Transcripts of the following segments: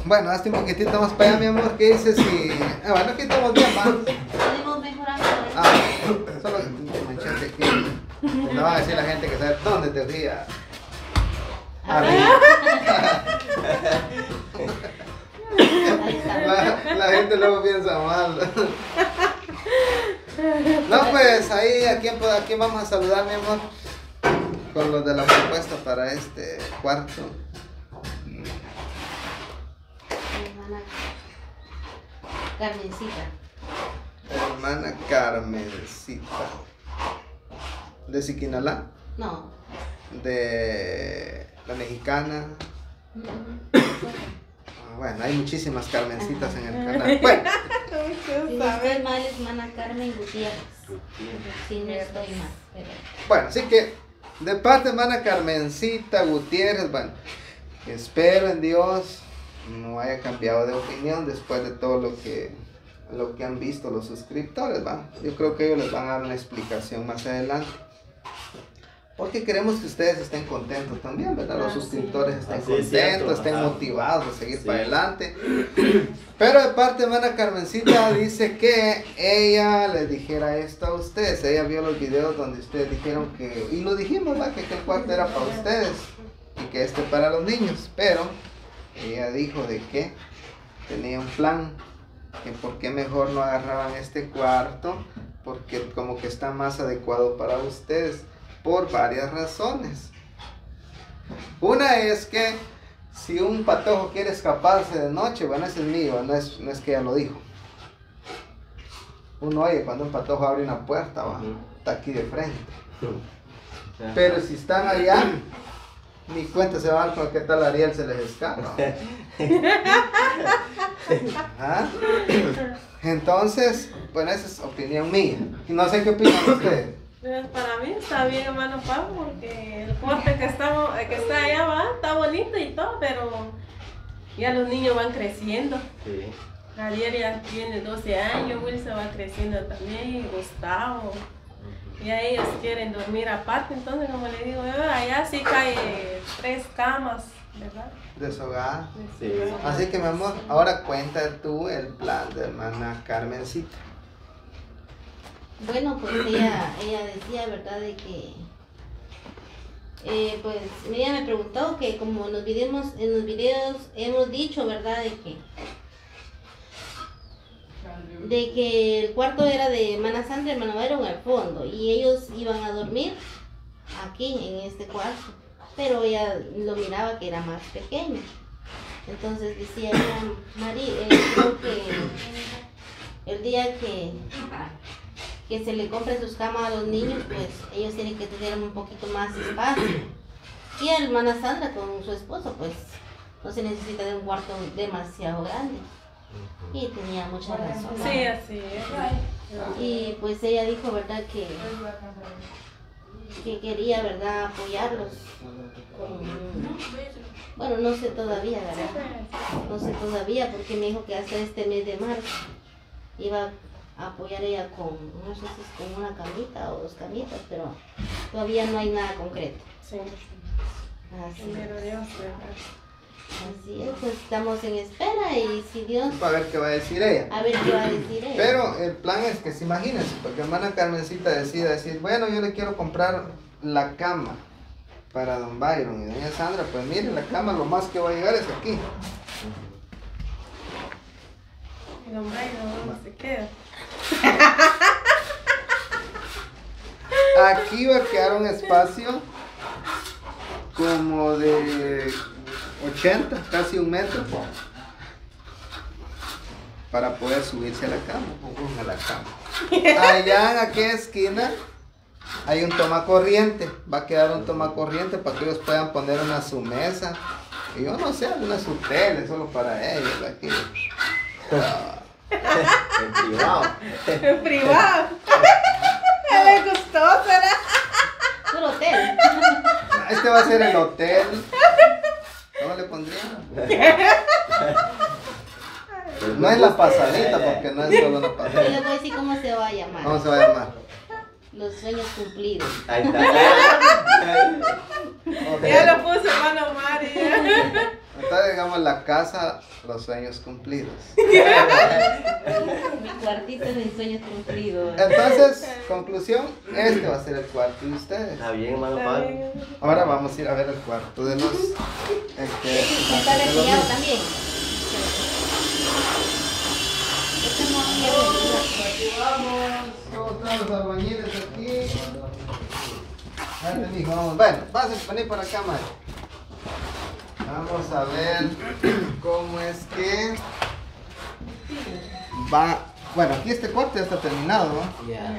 Bueno, hazte un poquitito más para allá, mi amor. ¿Qué dices? Si... bueno, aquí estamos bien, va. Podemos mejorar. Solo un manchete aquí. No va a decir la gente que sabe dónde te fía. La gente luego piensa mal. No, pues ahí, ¿a quién vamos a saludar, mi amor? Con los de la propuesta para este cuarto. Hermana Carmencita. Hermana Carmencita. ¿De Siquinalá? No. De la mexicana. Bueno, hay muchísimas Carmencitas en el canal. Bueno. Si no estoy mal, es hermana Carmen Gutiérrez. Si no estoy mal. Pero... Bueno, así que de parte de hermana Carmencita Gutiérrez, bueno, espero en Dios no haya cambiado de opinión después de todo lo que han visto los suscriptores, ¿va? Yo creo que ellos les van a dar una explicación más adelante. Porque queremos que ustedes estén contentos también, ¿verdad? Los suscriptores estén contentos, estén motivados a seguir para adelante. Pero de parte de hermana Carmencita dice que ella les dijera esto a ustedes. Ella vio los videos donde ustedes dijeron que, y lo dijimos, ¿verdad? Que el cuarto era para ustedes y que este para los niños. Pero ella dijo de que tenía un plan, que por qué mejor no agarraban este cuarto, porque como que está más adecuado para ustedes. Por varias razones. Una es que si un patojo quiere escaparse de noche, bueno, ese es mío, no es que ella lo dijo. Uno oye cuando un patojo abre una puerta, va, está aquí de frente. Pero si están allá, ni cuenta se van con qué tal Ariel se les escapa. ¿Ah? Entonces, bueno, esa es opinión mía. No sé qué opinan ustedes. Pues para mí está bien, hermano Pablo, porque el cuarto que está allá va, está bonito y todo, pero ya los niños van creciendo. Sí. Ariel ya tiene 12 años, Wilson va creciendo también, y Gustavo. Ya ellos quieren dormir aparte, entonces como le digo, allá sí cae 3 camas, ¿verdad? De su hogar. Sí. Así que mi amor, ahora cuenta tú el plan de hermana Carmencita. Bueno, pues ella decía, ¿verdad? De que, pues, ella me preguntó que como en los videos hemos dicho, ¿verdad? De que el cuarto era de hermana Sandra y hermano Byron al fondo, y ellos iban a dormir aquí, en este cuarto, pero ella lo miraba que era más pequeño. Entonces decía ella, creo que el día que se le compren sus camas a los niños, pues ellos tienen que tener un poquito más espacio. Y a la hermana Sandra con su esposo, pues no se necesita de un cuarto demasiado grande. Y tenía mucha razón. Sí, así es. Y pues ella dijo, ¿verdad? Que quería, ¿verdad? Apoyarlos. Bueno, no sé todavía, ¿verdad? No sé todavía, porque me dijo que hasta este mes de marzo iba a apoyar ella con, no sé si es con una camita o 2 camitas, pero todavía no hay nada concreto. Sí. Así, Primero Dios, ¿verdad? así es, pues estamos en espera y si Dios... Para ver qué va a decir ella. A ver qué va a decir ella. Pero el plan es que se imagínense, porque hermana Carmencita decida decir, bueno, yo le quiero comprar la cama para don Byron y doña Sandra, pues miren, la cama lo más que va a llegar es aquí. Y don Byron, ¿dónde se queda? Aquí va a quedar un espacio como de 80, casi 1 metro, para poder subirse a la cama. Allá en aquella esquina hay un tomacorriente, va a quedar un tomacorriente para que ellos puedan poner su mesa. Y yo no sé, algunas hoteles solo para ellos aquí. En privado. En privado. Le gustó, ¿será? Un hotel. Este va a ser el hotel. ¿Cómo le pondrían? No es la pasadita, porque no es solo una Yo pasadita. les voy a decir cómo se va a llamar. ¿Cómo se va a llamar? Los sueños cumplidos. Ahí está. Ok. Ya lo puso hermano Mario. Entonces, digamos, la casa, los sueños cumplidos. Mi cuartito de mis sueños cumplidos. Entonces, conclusión, este va a ser el cuarto de ustedes. Está bien, hermano Pablo. Ahora vamos a ir a ver el cuarto de los... Está retirado también. Este no quiere. Vamos, ¿cómo están los albañiles aquí? Vente, mijo, vamos. Bueno, vas a venir por acá, Mario. Vamos a ver cómo es que va. Bueno, aquí este cuarto ya está terminado, ¿no? Ya.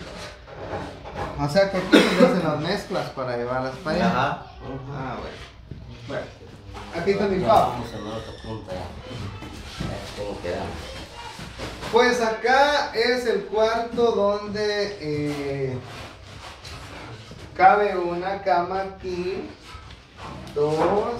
O sea que aquí se hacen las mezclas para llevarlas para allá. Ajá. Ah, bueno. Bueno, aquí está mi papá. Vamos a la otra punta ya. Tengo que dar. Pues acá es el cuarto donde cabe una cama aquí, 2,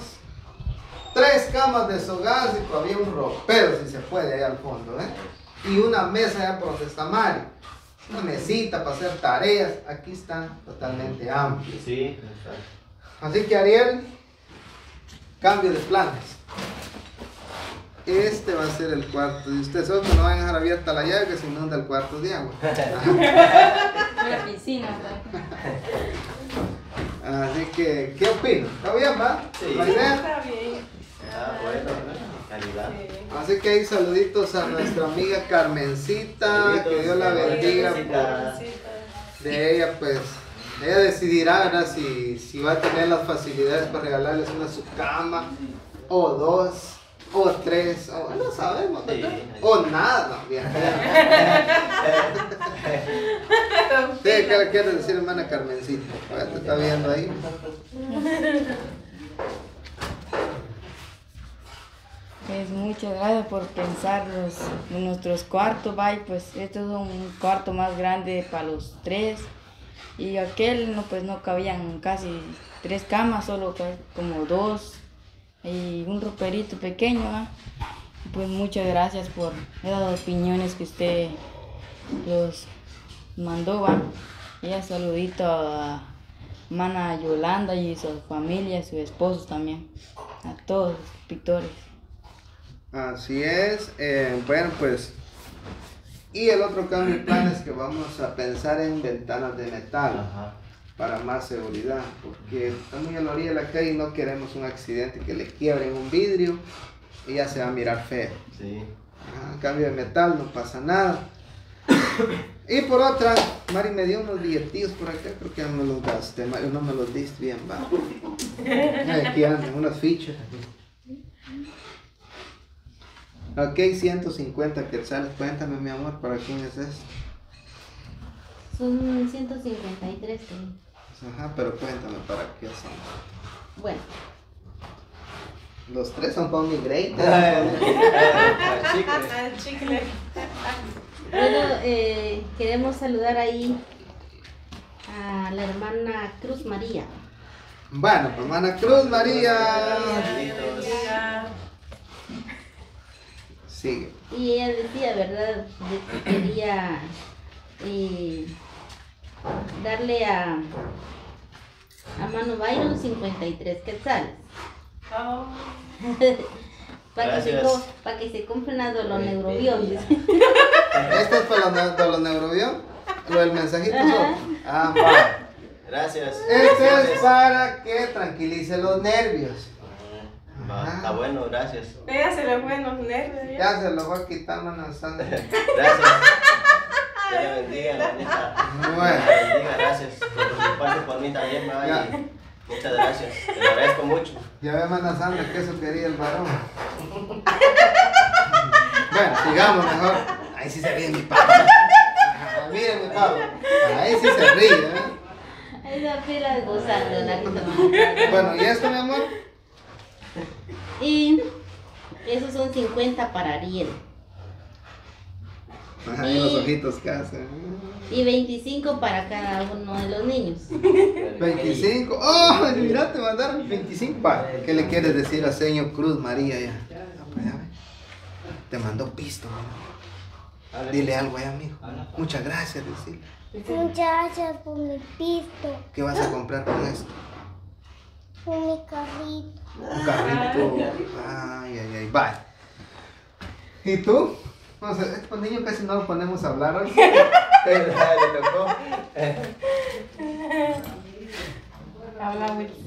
3 camas de sogas y todavía un ropero si se puede allá al fondo, ¿eh? Y una mesa allá por donde está Mario. Una mesita para hacer tareas. Aquí está totalmente amplio. Sí, exacto. Así que Ariel, cambio de planes. Este va a ser el cuarto de ustedes. Solo que no van a dejar abierta la llave que se inunda el cuarto de agua. La piscina. Así que, ¿qué opinan? ¿Está bien, va? Sí. ¿La idea? Está bien. Ah, bueno, calidad. Sí. Así que ahí saluditos a nuestra amiga Carmencita. Que Dios la bendiga. Carmencita. De ella, pues, ella decidirá, ¿verdad? Si va a tener las facilidades para regalarles una su cama, o 2, o 3, o no sabemos, ¿verdad? Sí. O nada, no, bien. Sí, ¿qué le quieres decir, hermana Carmencita? Te está viendo ahí. Pues muchas gracias por pensar en nuestros cuartos, bye. Pues este es un cuarto más grande para los 3 y aquel no, pues no cabían casi 3 camas, solo como 2 y un roperito pequeño, ¿va? Pues muchas gracias por esas opiniones que usted los mandó, ¿va? Y un saludito a Mana Yolanda y su familia, sus esposos también, a todos los pintores. Así es. Bueno, pues. Y el otro cambio de plan es que vamos a pensar en ventanas de metal Ajá. para más seguridad, porque está muy a la orilla de la calle y no queremos un accidente que le quiebren un vidrio y ya se va a mirar feo. Sí. Cambio de metal, no pasa nada. Y por otra, Mari me dio unos billetillos por acá, creo que ya me los gasté, Mari, no me los diste bien, va. Aquí andan, unas fichas. Ok, 150 quetzales, cuéntame mi amor, ¿para quién es eso? Son 153. ¿Sí? Ajá, pero cuéntame, ¿para qué son? Bueno, Los 3 son para mi grade. Ah, chicle. bueno, queremos saludar ahí a la hermana Cruz María. Bueno, pues, hermana Cruz María. Bendiga. Sigue. Y ella decía, ¿verdad?, de que quería darle a Mano Byron 53 quetzales. Oh. Para que, Gracias. que se compre una doloneurobión, dice. ¿Este es para los neurobión? ¿Lo del mensajito? Ajá. Ah, va. Gracias. Este es para que tranquilice los nervios. Va, está bueno, gracias. Ella se le fue en los nervios. ¿ya? Ya se lo voy a quitar, mano Sandra. Gracias. Dios le bendiga, hermanita. Bueno. Dios le bendiga, gracias por preocuparte por mí también, Ya. Mari. Muchas gracias. Te lo agradezco mucho. Ya ve, mana Sandra, que eso quería el varón. Bueno, sigamos mejor. Ahí sí se ríe mi papá. Ah, miren mi papá. Ahí sí se ríe, ¿eh? Esa pila de gozando, la risa. Bueno, ¿y esto, mi amor? Y esos son 50 para Ariel. Ajá, y los ojitos que hacen. Y 25 para cada uno de los niños. 25. ¡Oh! Mira, te mandaron 25. Va, ¿qué le quieres decir a señor Cruz María ya? Ah, pues, ya ve. Te mandó pisto, mamá. Dile algo ahí, amigo. Muchas gracias, decirle. Muchas gracias por mi pisto. ¿Qué vas a comprar con esto? Un carrito. Un carrito. Ay, ay, ay, bye. ¿Y tú? No sé, estos niños casi no los ponemos a hablar hoy. Le tocó. Habla Wilson.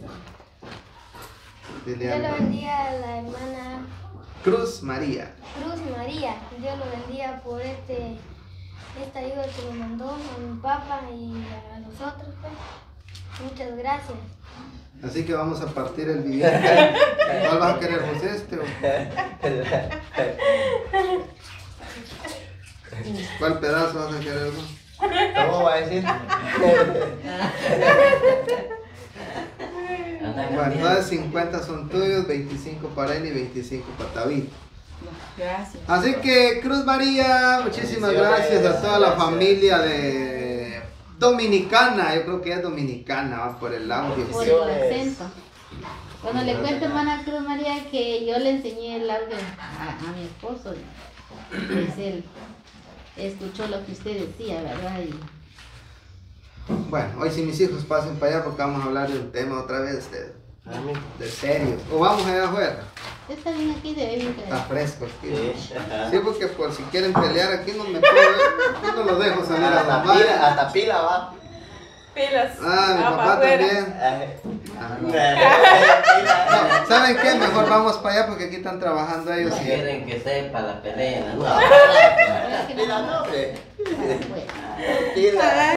Dile Dios lo algo. bendiga a la hermana Cruz María. Cruz María. Dios lo bendiga por esta ayuda que nos mandó a mi papá y a nosotros. Pues. Muchas gracias. Así que vamos a partir el video. ¿Cuál vas a querer, José? O... ¿Cuál pedazo vas a querer? ¿Cómo va a decir? Bueno, 50 son tuyos, 25 para él y 25 para David. Gracias. Así que Cruz María, muchísimas gracias a toda la familia de Dominicana. Yo creo que es dominicana, va por el audio. Por el acento. Cuando le cuento, hermana Cruz María, que yo le enseñé el audio a mi esposo, pues él escuchó lo que usted decía, ¿verdad? Y Bueno, hoy si mis hijos pasen para allá porque vamos a hablar de un tema otra vez de serio. O vamos allá afuera. está bien aquí, debe bien Está quedar. fresco aquí. Sí, ajá. Sí, porque por si quieren pelear aquí no me puedo, aquí no los dejo salir a la mar. Hasta pila va. Pilas. Ah, mi Va pa' papá afuera. también. Ah, no. No, ¿saben qué? Mejor vamos para allá porque aquí están trabajando ellos. y- Quieren que sepa la pelea. No. ¿Verdad que no? Pila no, hombre. Bueno. Pila.